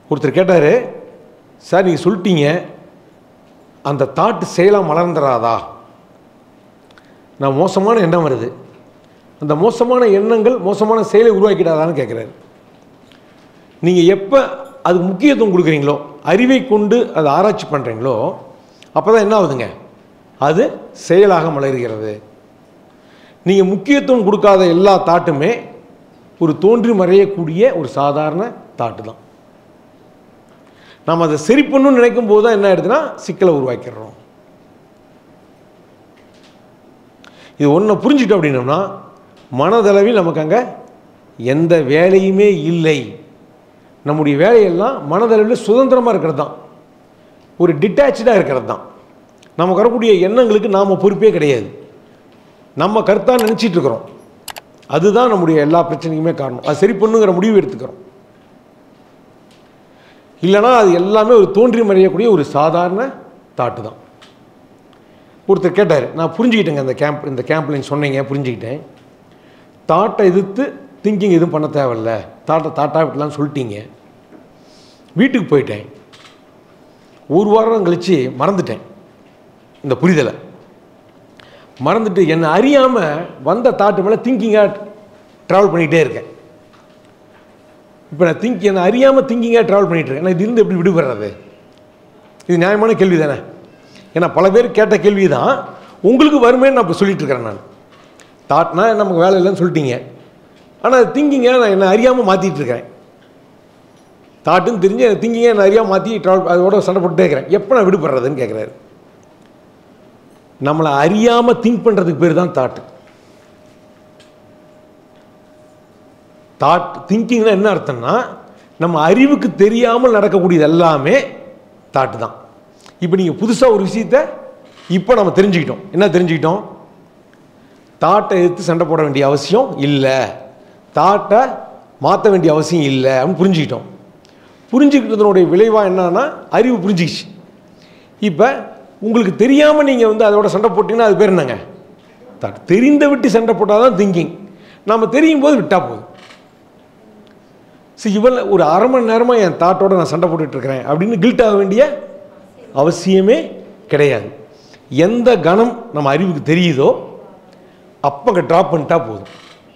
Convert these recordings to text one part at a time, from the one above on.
ஒருத்தர் கேட்டார், சார் நீங்கள் சொல்லிட்டீங்க அந்த தாட்டு செயலாக மலர்ந்துடாதா, நான் மோசமான எண்ணம் வருது, அந்த மோசமான எண்ணங்கள் மோசமான செயலை உருவாக்கிடாதான்னு கேட்குறாரு. நீங்கள் எப்போ அதுக்கு முக்கியத்துவம் கொடுக்குறீங்களோ, அறிவை கொண்டு அதை ஆராய்ச்சி பண்ணுறீங்களோ, அப்போ தான் என்ன ஆகுதுங்க, அது செயலாக மலர்கிறது. நீங்கள் முக்கியத்துவம் கொடுக்காத எல்லா தாட்டுமே ஒரு தோன்றி மறையக்கூடிய ஒரு சாதாரண தாட்டு தான். நாம் அதை சரி பண்ணணும்னு நினைக்கும் போது தான் என்ன ஆயிடுதுன்னா சிக்கலை உருவாக்கிடுறோம். இது ஒன்றை புரிஞ்சுக்கிட்டோம் அப்படின்னோம்னா மனதளவில் நமக்கு அங்கே எந்த வேலையுமே இல்லை. நம்முடைய வேலையெல்லாம் மனதளவில் சுதந்திரமாக இருக்கிறது தான், ஒரு டிட்டாச்சாக இருக்கிறது தான். நமக்கு வரக்கூடிய எண்ணங்களுக்கு நாம் பொறுப்பே கிடையாது. நம்ம கருத்தாக நினச்சிட்டு இருக்கிறோம். அதுதான் நம்முடைய எல்லா பிரச்சனைக்குமே காரணம். அது சரி பண்ணுங்கிற முடிவு எடுத்துக்கிறோம். இல்லைனா அது எல்லாமே ஒரு தோன்றி மறையக்கூடிய ஒரு சாதாரண தாட்டு தான். ஒருத்தர் கேட்டார், நான் புரிஞ்சுக்கிட்டேங்க இந்த கேம்பில் நீங்கள் சொன்னீங்க, புரிஞ்சுக்கிட்டேன். தாட்டை எதிர்த்து திங்கிங் எதுவும் பண்ண தேவையில்ல, தாட்டாக விட்டலான்னு சொல்லிட்டீங்க. வீட்டுக்கு போயிட்டேன், ஒரு வாரம் கழித்து மறந்துட்டேன். இந்த புரிதலை மறந்துட்டு என்னை அறியாமல் வந்த தாட்டு மேலே திங்கிங்காக ட்ராவல் பண்ணிகிட்டே இருக்கேன். இப்போ நான் என்னை அறியாமல் திங்கிங்காக ட்ராவல் பண்ணிகிட்டு இருக்கேன். நான் இதுலேருந்து எப்படி விடுபடுறது? இது நியாயமான கேள்வி தானே? ஏன்னா பல பேர் கேட்ட கேள்வி தான் உங்களுக்கு வருமேன்னு நான் இப்போ சொல்லிட்டு இருக்கிறேன். நான் தாட்னா நமக்கு வேலை இல்லைன்னு சொல்லிட்டீங்க, ஆனால் திங்கிங்கை நான் என்னை அறியாமல் மாற்றிட்டு இருக்கிறேன். தாட்டுன்னு தெரிஞ்சு திங்கிங்கை என்னை அறியாமல் மாற்றி ட்ராவல் அதோட சண்டை போட்டுட்டே இருக்கிறேன். எப்போ நான் விடுபடுறதுன்னு கேட்குறாரு. நம்மளை அறியாமல் திங்க் பண்ணுறதுக்கு பேர் தான் தாட்டு. திங்கிங்னா என்ன அர்த்தம்னா நம்ம அறிவுக்கு தெரியாமல் நடக்கக்கூடியது எல்லாமே தாட்டு தான். இப்போ நீங்கள் புதுசாக ஒரு விஷயத்தை இப்போ நம்ம தெரிஞ்சுக்கிட்டோம். என்ன தெரிஞ்சுக்கிட்டோம்? தாட்டை எதிர்த்து சண்டை போட வேண்டிய அவசியம் இல்லை, தாட்டை மாற்ற வேண்டிய அவசியம் இல்லை அப்படின்னு புரிஞ்சுக்கிட்டோம். புரிஞ்சுக்கிட்டதனுடைய விளைவாக என்னன்னா அறிவு புரிஞ்சிக்கிச்சு. இப்போ உங்களுக்கு தெரியாமல் நீங்கள் அதோட சண்டை போட்டிங்கன்னா அது பேர் என்னங்க? தாட். தெரிந்த விட்டு சண்டை போட்டால் தான் திங்கிங். நம்ம தெரியும் போது விட்டால் போதும். சரி, இவள் ஒரு அரை மணி நேரமாக என் தாட்டோட நான் சண்டை போட்டுட்ருக்கிறேன் அப்படின்னு கில்ட் ஆக வேண்டிய அவசியமே கிடையாது. எந்த கணம் நம்ம அறிவுக்கு தெரியுதோ அப்போ அங்கே ட்ராப் பண்ணிட்டா போதும்.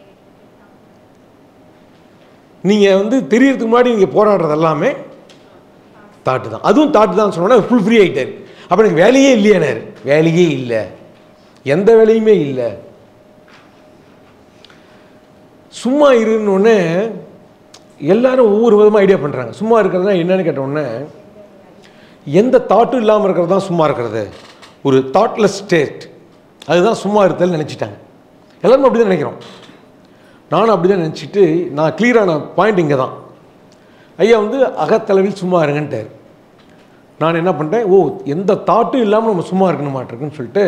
நீங்கள் தெரியறதுக்கு முன்னாடி நீங்கள் போராடுறது எல்லாமே தாட்டு தான். அதுவும் தாட்டு தான் சொன்னோன்னா ஃபுல் ஃப்ரீ ஆகிட்டார். அப்போ எனக்கு வேலையே இல்லையானார். வேலையே இல்லை, எந்த வேலையுமே இல்லை. சும்மா இருன்னொன்னே எல்லாரும் ஒவ்வொரு விதமாக ஐடியா பண்ணுறாங்க. சும்மா இருக்கிறதுனா என்னன்னு கேட்டோடனே எந்த தாட்டும் இல்லாமல் இருக்கிறது தான் சும்மா இருக்கிறது, ஒரு தாட்லெஸ் ஸ்டேட், அதுதான் சும்மா இருத்தல் நினச்சிட்டாங்க. எல்லாருமே அப்படி தான் நினைக்கிறோம். நானும் அப்படி தான் நினச்சிட்டு நான் கிளியரான பாயிண்ட் இங்கே தான். ஐயா அகத்தளவில் சும்மா இருங்கன்ட்டார். நான் என்ன பண்ணிட்டேன், எந்த தாட்டும் இல்லாமல் நம்ம சும்மா இருக்கணும் மாட்டிருக்குன்னு சொல்லிட்டு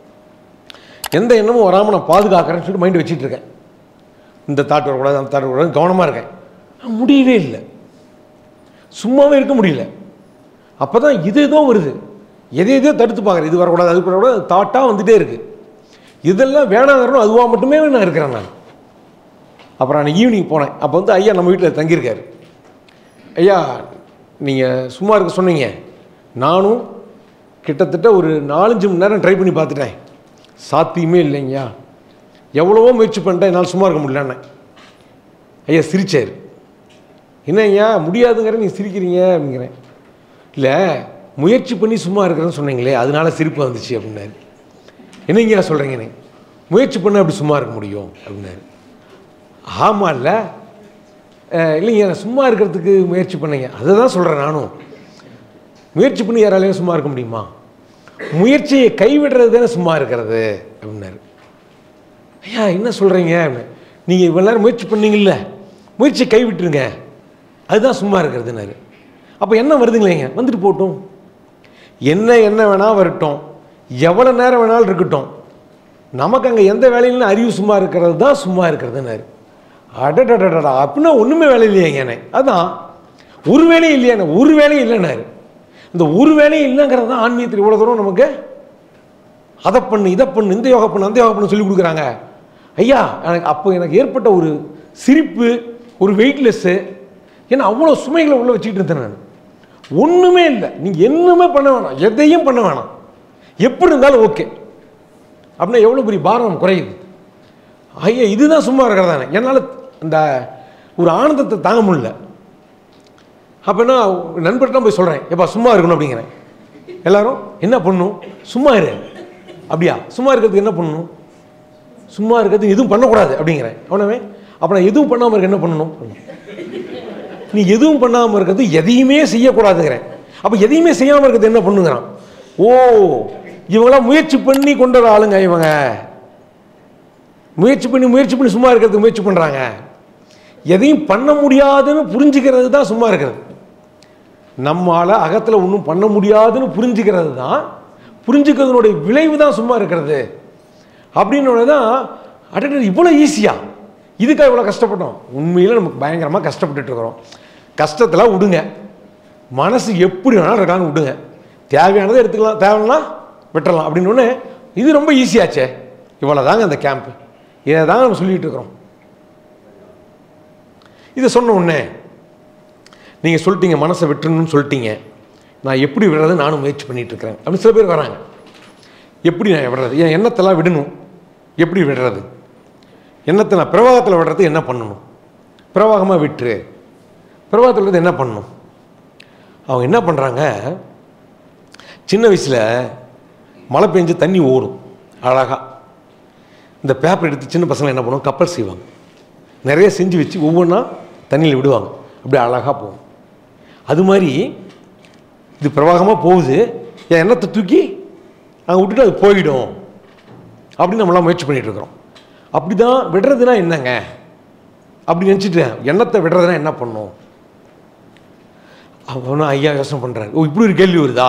எந்த எண்ணமும் வராமல் நான் பாதுகாக்கிறேன்னு சொல்லிட்டு மைண்டு வச்சுட்டு இருக்கேன். இந்த தாட் வரக்கூடாது, அந்த தாட் வரக்கூடாது, கவனமாக இருக்கேன். முடியவே இல்லை, சும்மாவே இருக்க முடியல. அப்போ தான் இது ஏதோ வருது, எதையோ தடுத்து பார்க்குறேன். இது வரக்கூடாது, அது வரக்கூடாது, தாட்டாக வந்துகிட்டே இருக்குது. இதெல்லாம் வேணாங்கிறனும் அதுவாக மட்டுமே நான் இருக்கிறேன். நான் அப்புறம் நான் ஈவினிங் போனேன். அப்போ ஐயா நம்ம வீட்டில் தங்கியிருக்காரு. ஐயா நீங்கள் சும்மா இருக்க சொன்னீங்க, நானும் கிட்டத்தட்ட ஒரு 4-5 மணி நேரம் ட்ரை பண்ணி பார்த்துட்டேன், சாத்தியமே இல்லைங்கய்யா, எவ்வளவோ முயற்சி பண்ணிட்டேன், என்னால் சும்மா இருக்க முடியலன்னு. ஐயா சிரிச்சார். என்ன ஐயா முடியாதுங்கிற நீங்கள் சிரிக்கிறீங்க அப்படிங்கிறேன். இல்லை, முயற்சி பண்ணி சும்மா இருக்கிறேன்னு சொன்னீங்களே அதனால சிரிப்பு வந்துச்சு அப்படின்னாரு. என்னங்கய்யா சொல்கிறீங்கன்னு? முயற்சி பண்ண அப்படி சும்மா இருக்க முடியும் அப்படின்னாரு. ஆமாம் இல்லை இல்லைங்க, நான் சும்மா இருக்கிறதுக்கு முயற்சி பண்ணீங்க, அதை தான் சொல்கிறேன். நானும் முயற்சி பண்ணி யாராலையும் சும்மா இருக்க முடியுமா? முயற்சியை கைவிடுறது தானே சும்மா இருக்கிறது அப்படின்னாரு. ஐயா என்ன சொல்கிறீங்க? நீங்கள் இவ்வளோ நேரம் முயற்சி பண்ணீங்கல்ல, முயற்சியை கைவிட்டுருங்க, அதுதான் சும்மா இருக்கிறதுனாரு. அப்போ என்ன வருதுங்களேங்க, வந்துட்டு போட்டோம், என்ன வேணால் வரட்டும், எவ்வளோ நேரம் வேணாலும் இருக்கட்டும், நமக்கு அங்கே எந்த வேலையிலும் அறிவு சும்மா இருக்கிறது தான் சும்மா இருக்கிறதுனாரு. அடடடடா, அப்படின்னா ஒன்றுமே வேலை இல்லையாங்கண்ணே. அதான் ஒரு வேலையும் இல்லையாண்ணே, ஒரு வேலையும் இல்லைன்னாரு. இந்த ஒரு வேலையும் இல்லைங்கிறது தான் ஆன்மீகத்தில் இவ்வளோ தூரம் நமக்கு அதை பண்ணு, இதை பண்ணு, இந்த யோகா பண்ணு, அந்த யோகா பண்ணு சொல்லி கொடுக்குறாங்க. ஐயா எனக்கு அப்போ எனக்கு ஏற்பட்ட ஒரு சிரிப்பு, ஒரு வெயிட்லெஸ்ஸு, ஏன்னா அவ்வளோ சுமைகளை உள்ளே வச்சுக்கிட்டு இருந்தேன் நான். ஒன்றுமே இல்லை, நீங்கள் என்னமே பண்ண வேணாம், எதையும் பண்ண வேணாம், எப்படி இருந்தாலும் ஓகே அப்படின்னா எவ்வளோ பெரிய பாரம் குறையுது. ஐயா இதுதான் சும்மா இருக்கிறதானே. என்னால் இந்த ஒரு ஆனந்தத்தை தாங்க முடியல. அப்போ நான் நண்பர்கிட்ட போய் சொல்கிறேன், எப்பா சும்மா இருக்கணும் அப்படிங்கிறேன். எல்லாரும் என்ன பண்ணணும், சும்மா இரு. அப்படியா, சும்மா இருக்கிறதுக்கு என்ன பண்ணணும், சும்மா இருக்கிறதுக்கு எதுவும் பண்ணக்கூடாது அப்படிங்கிறேன். அவனவே அப்போ நான் எதுவும் பண்ணாமல் இருக்க என்ன பண்ணணும், நீ எதுவும் பண்ணாமல் இருக்கிறது எதையுமே செய்யக்கூடாதுங்கிறேன். அப்போ எதையுமே செய்யாமல் இருக்கிறது என்ன பண்ணுங்கிறான். ஓ இவங்களாம் முயற்சி பண்ணி கொண்டு வர ஆளுங்க, இவங்க முயற்சி பண்ணி சும்மா இருக்கிறதுக்கு முயற்சி பண்ணுறாங்க. எதையும் பண்ண முடியாதுன்னு புரிஞ்சுக்கிறது தான் சும்மா இருக்கிறது. நம்மளால் அகத்தில் ஒன்றும் பண்ண முடியாதுன்னு புரிஞ்சுக்கிறது தான், புரிஞ்சுக்கிறதுனுடைய விளைவு தான் சும்மா இருக்கிறது. அப்படின்னோட தான் அடடே இவ்வளோ ஈஸியா, இதுக்காக இவ்வளோ கஷ்டப்பட்டோம். உண்மையில் நமக்கு பயங்கரமாக கஷ்டப்பட்டுட்டு இருக்கிறோம். கஷ்டத்தில் விடுங்க, மனசு எப்படி வேணாலும் இருக்கான்னு விடுங்க, தேவையானதை எடுத்துக்கலாம், தேவைன்னா விட்டுறலாம் அப்படின்னு. இது ரொம்ப ஈஸியாச்சே, இவ்வளோ தாங்க அந்த கேம்ப், இதை தாங்க நம்ம சொல்லிகிட்டு இருக்கிறோம். இதை சொன்ன உடனே நீங்கள் சொல்லிட்டீங்க மனசை விட்டுறணும்னு சொல்லிட்டீங்க, நான் எப்படி விடுறது நானும் முயற்சி பண்ணிகிட்டு இருக்கிறேன் அப்படின்னு சில பேர் வராங்க. எப்படி நான் விடுறது, என் எண்ணத்தெல்லாம் விடணும், எப்படி விடுறது, எண்ணத்தை நான் பிரவாகத்தில் விடுறது என்ன பண்ணணும், பிரவாகமாக விட்டுரு, பிரவாகத்தில் விடுறது என்ன பண்ணணும். அவங்க என்ன பண்ணுறாங்க, சின்ன வயசில் மழை பெஞ்சு தண்ணி ஓடும் அழகாக, இந்த பேப்பர் எடுத்து சின்ன பசங்க என்ன பண்ணுவோம், கப்பல் செய்வாங்க, நிறைய செஞ்சு வச்சு ஒவ்வொன்றா தண்ணியில் விடுவாங்க, அப்படியே அழகாக போகும். அது மாதிரி இது பிரவாகமாக போகுது, என் எண்ணத்தை தூக்கி அங்கே விட்டுட்டு அது போயிடும் அப்படின்னு நம்மளாம் முயற்சி பண்ணிகிட்டு இருக்கிறோம். அப்படி தான் விடுறதுனா என்னங்க அப்படி நினச்சிட்டேன். எண்ணத்தை விடுறதுனா என்ன பண்ணும் அவனும் ஐயா யோசனை பண்ணுறாரு. ஓ இப்படி ஒரு கேள்வி வருதா,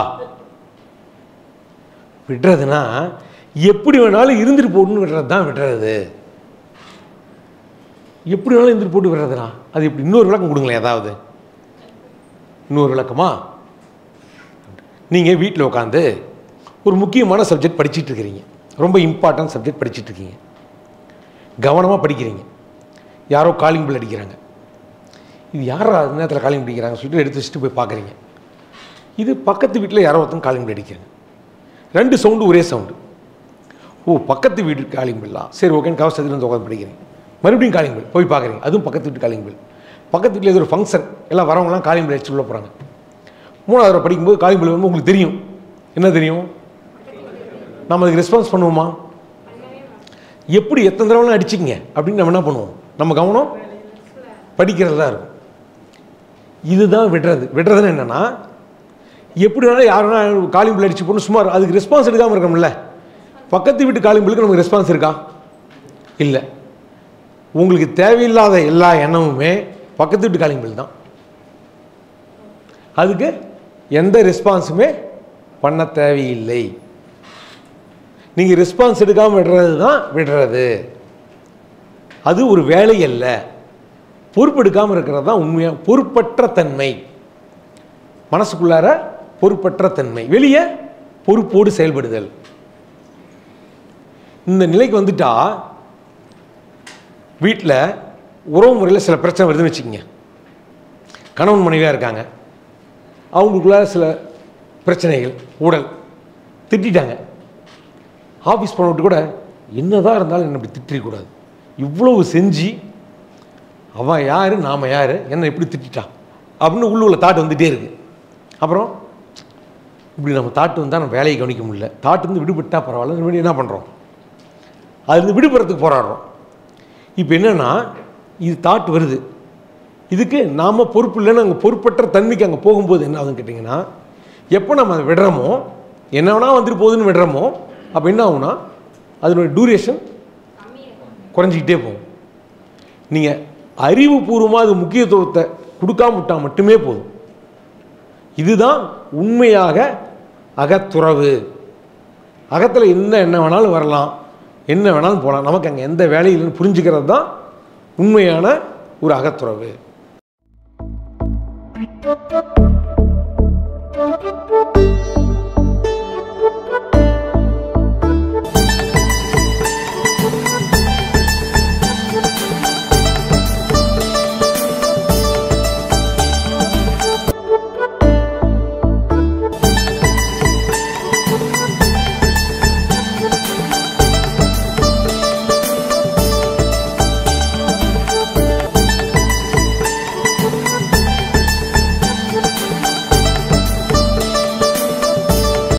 விடுறதுனா எப்படி வேணாலும் இருந்துட்டு போட்டுன்னு விடுறது தான் விடுறது. எப்படி வேணாலும் இருந்துட்டு போட்டு விடுறதுனா அது எப்படி, இன்னொரு விளக்கம் கொடுங்களேன், ஏதாவது இன்னொரு விளக்கமா. நீங்கள் வீட்டில் உட்காந்து ஒரு முக்கியமான சப்ஜெக்ட் படிச்சுட்டு இருக்கிறீங்க, ரொம்ப இம்பார்ட்டன்ட் சப்ஜெக்ட் படிச்சுட்டு இருக்கீங்க, கவனமாக படிக்கிறீங்க, யாரோ காலிங் பில் அடிக்கிறாங்க, இது யாரா அந்த நேரத்தில் காலிங் அடிக்கிறாங்க சொல்லிட்டு எடுத்து வச்சுட்டு போய் பார்க்குறீங்க. இது பக்கத்து வீட்டில் யாரோ ஒருத்தன் காலிங் பில் அடிக்கிறாங்க, ரெண்டு சவுண்டு ஒரே சவுண்டு. ஓ பக்கத்து வீட்டு காலிங் பில்லா, சரி ஓகேன்னு கவசத்தில் வந்து உட்காந்து படிக்கிறீங்க. மறுபடியும் காலிங் பில் போய் பார்க்குறீங்க, அதுவும் பக்கத்து வீட்டு காலிங் பில். பக்கத்து வீட்டில் ஏதோ ஒரு ஃபங்க்ஷன், எல்லாம் வரவங்களாம் காலிங் பில் அடிச்சு உள்ள போகிறாங்க. மூணாவது படிக்கும்போது காலிங் பில் வந்து உங்களுக்கு தெரியும், என்ன தெரியும், நம்ம அதுக்கு ரெஸ்பான்ஸ் பண்ணுவோமா, எப்படி எத்தனை தடவை அடிச்சிங்க அப்படின்னு நம்ம என்ன பண்ணுவோம், நம்ம கவனம் படிக்கிறது தான் இருக்கும். இதுதான் விடுறது. விடுறதுன்னு என்னென்னா, எப்படி வேணாலும் யார் வேணால் காலிங் பில் அடிச்சு போகணும், சுமார் அதுக்கு ரெஸ்பான்ஸ் எடுக்காமல் இருக்கணும்ல. பக்கத்து வீட்டு காலிங் பில்லுக்கு நமக்கு ரெஸ்பான்ஸ் இருக்கா, இல்லை. உங்களுக்கு தேவையில்லாத எல்லா எண்ணமுமே பக்கத்து வீட்டு காலிங் பில் தான், அதுக்கு எந்த ரெஸ்பான்ஸுமே பண்ண தேவையில்லை. நீங்கள் ரெஸ்பான்ஸ் எடுக்காமல் விடுறது தான் விடுறது. அது ஒரு வேலை அல்ல, பொறுப்பெடுக்காமல் இருக்கிறது தான் உண்மையாக பொறுப்பற்ற தன்மை. மனசுக்குள்ளார பொறுப்பற்ற தன்மை, வெளியே பொறுப்போடு செயல்படுதல். இந்த நிலைக்கு வந்துட்டா வீட்டில் உறவு முறையில் சில பிரச்சனை வருதுன்னு வச்சுக்கோங்க. கணவன் மனைவியாக இருக்காங்க, அவங்களுக்குள்ள சில பிரச்சனைகள், ஊழல், திட்டாங்க. ஆஃபீஸ் போன விட்டு கூட என்னதான் இருந்தாலும் என்ன இப்படி திட்டிருக்கூடாது, இவ்வளவு செஞ்சு அவன் யார் நாம் யார், என்ன இப்படி திட்டான் அப்படின்னு உள்ள தாட்டு வந்துகிட்டே இருக்குது. அப்புறம் இப்படி நம்ம தாட்டு வந்தால் நம்ம வேலையை கவனிக்க முடியல, தாட்டு வந்து விடுபட்டால் பரவாயில்ல, என்ன பண்ணுறோம், அதுலேருந்து விடுபடுறதுக்கு போராடுறோம். இப்போ என்னென்னா, இது தாட்டு வருது, இதுக்கு நாம் பொறுப்பு இல்லைன்னு அங்கே பொறுப்பற்ற தன்மைக்கு அங்கே போகும்போது என்ன ஆகுதுன்னு கேட்டிங்கன்னா, எப்போ நம்ம அதை விடுறோமோ, என்ன வேணால் வந்துட்டு போகுதுன்னு விடுறோமோ, அப்போ என்ன ஆகுனா அதனுடைய டூரேஷன் குறைஞ்சிக்கிட்டே போகும். நீங்கள் அறிவுபூர்வமாக அது முக்கியத்துவத்தை கொடுக்காம விட்டால் மட்டுமே போதும். இதுதான் உண்மையாக அகத்துறவு. அகத்தில் என்ன வேணாலும் வரலாம், என்ன வேணாலும் போகலாம், நமக்கு அங்கே எந்த வேலையில்னு புரிஞ்சுக்கிறது தான் உண்மையான ஒரு அகத்துறவு.